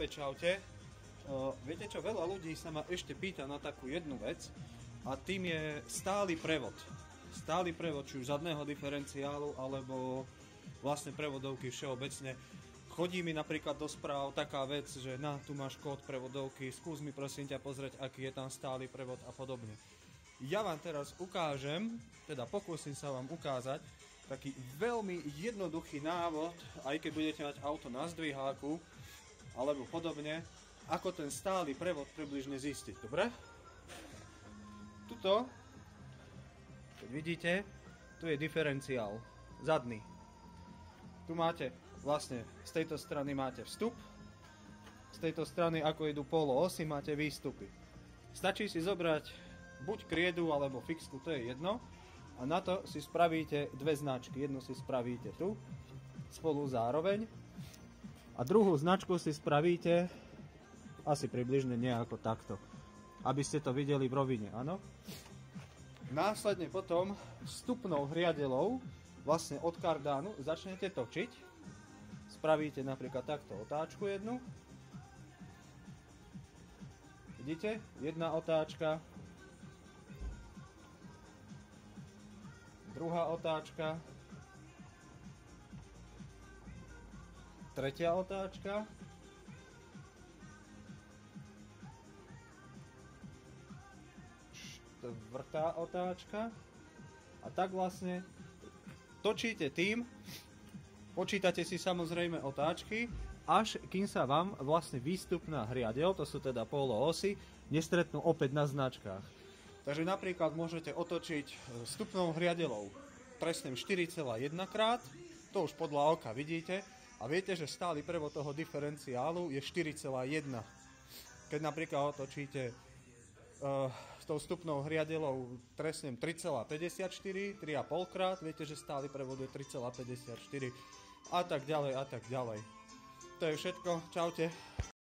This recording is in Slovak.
opäť čaute. Viete čo, veľa ľudí sa ma ešte pýta na takú jednu vec a tým je stály prevod. Stály prevod, či už zadného diferenciálu, alebo vlastne prevodovky všeobecne. Chodí mi napríklad do správ taká vec, že tu máš kód prevodovky, skús mi prosím ťa pozrieť, aký je tam stály prevod a podobne. Ja vám teraz ukážem, teda pokúsim sa vám ukázať, taký veľmi jednoduchý návod, aj keď budete mať auto na zdviháku alebo podobne, ako ten stály prevod približne zistiť, dobre? Tuto, keď vidíte, tu je diferenciál, zadný. Tu máte, vlastne z tejto strany máte vstup, z tejto strany, ako idú poloosy, máte výstupy. Stačí si zobrať buď kriedu alebo fixku, to je jedno, a na to si spravíte dve značky. Jednu si spravíte tu, spolu zároveň, a druhú značku si spravíte asi približne nejako takto, aby ste to videli v rovine, áno? Následne potom vstupnou hriadelou, vlastne od kardánu, začnete točiť. Spravíte napríklad takto otáčku jednu. Vidíte? Jedna otáčka, druhá otáčka, tretia otáčka, štvrtá otáčka a tak vlastne točíte tým, počítate si samozrejme otáčky, až kým sa vám vlastne výstupná hriadeľ, to sú teda poloosy, nestretnú opäť na značkách. Takže napríklad môžete otočiť vstupnou hriadeľou trestnem 4,1 krát, to už podľa oka vidíte, a viete, že stály prevod toho diferenciálu je 4,1. Keď napríklad otočíte s tou vstupnou hriadeľou trestnem 3,54, 3,5 krát, viete, že stály prevod je 3,54 a tak ďalej a tak ďalej. To je všetko, čaute.